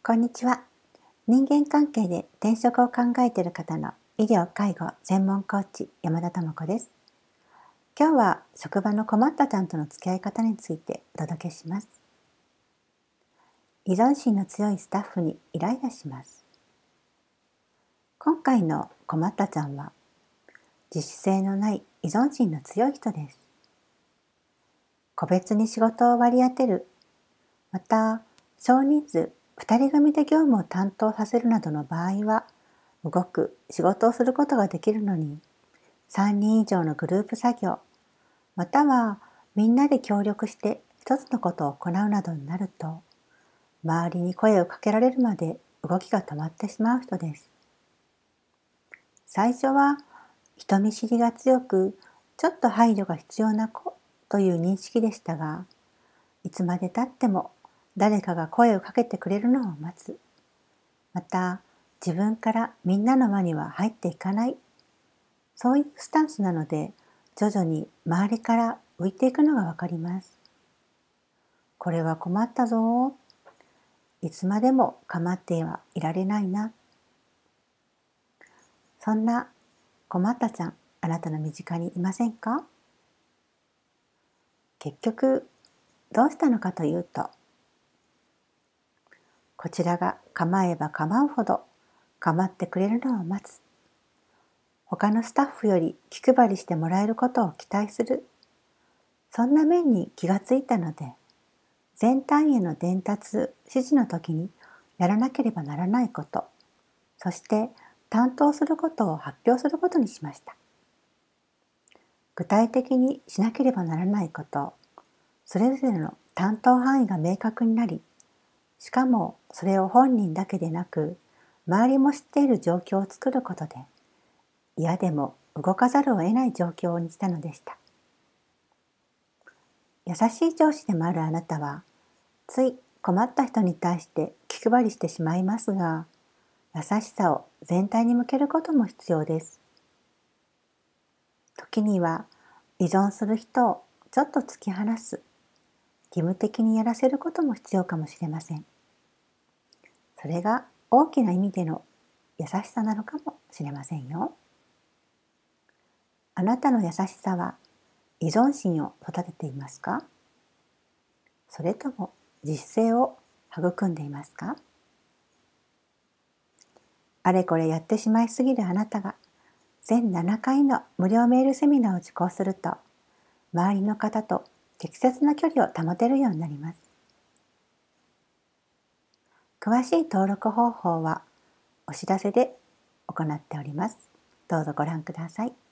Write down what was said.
こんにちは。人間関係で転職を考えている方の医療・介護専門コーチ山田智子です。今日は職場の困ったちゃんとの付き合い方についてお届けします。依存心の強いスタッフにイライラします。今回の困ったちゃんは自主性のない依存心の強い人です。個別に仕事を割り当てる、また少人数2人組で業務を担当させるなどの場合は、動く仕事をすることができるのに、3人以上のグループ作業、またはみんなで協力して一つのことを行うなどになると、周りに声をかけられるまで動きが止まってしまう人です。最初は人見知りが強く、ちょっと配慮が必要な子という認識でしたが、いつまで経っても誰かが声をかけてくれるのを待つ。また、自分からみんなの輪には入っていかない。そういうスタンスなので、徐々に周りから浮いていくのがわかります。これは困ったぞ。いつまでも構ってはいられないな。そんな困ったちゃん、あなたの身近にいませんか？結局、どうしたのかというと、こちらが構えば構うほど構ってくれるのを待つ。他のスタッフより気配りしてもらえることを期待する。そんな面に気がついたので、全体への伝達・指示の時にやらなければならないこと、そして担当することを発表することにしました。具体的にしなければならないこと、それぞれの担当範囲が明確になり、しかもそれを本人だけでなく、周りも知っている状況を作ることで、嫌でも動かざるを得ない状況にしたのでした。優しい上司でもあるあなたは、つい困った人に対して気配りしてしまいますが、優しさを全体に向けることも必要です。時には依存する人をちょっと突き放す、義務的にやらせることも必要かもしれません。それが大きな意味での優しさなのかもしれませんよ。あなたの優しさは依存心を育てていますか？それとも自主性を育んでいますか？あれこれやってしまいすぎるあなたが全7回の無料メールセミナーを受講すると、周りの方と適切な距離を保てるようになります。詳しい登録方法はお知らせで行っております。どうぞご覧ください。